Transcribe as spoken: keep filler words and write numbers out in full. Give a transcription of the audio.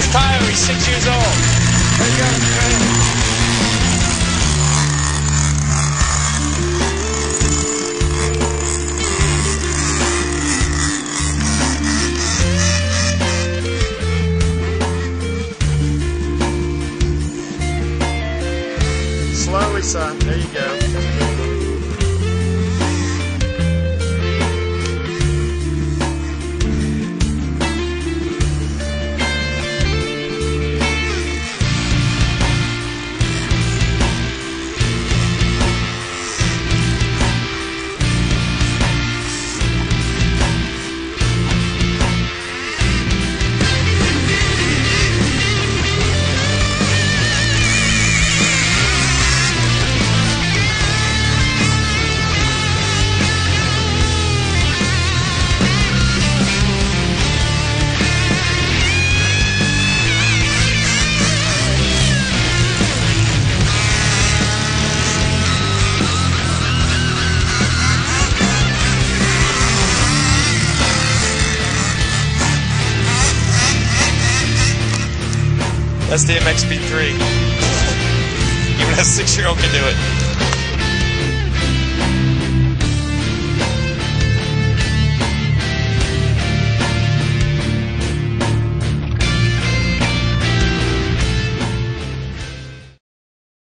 Taiyo, he's six years old. There you go, man. Slowly, son. There you go. That's the M X B three. Even a six-year-old can do it.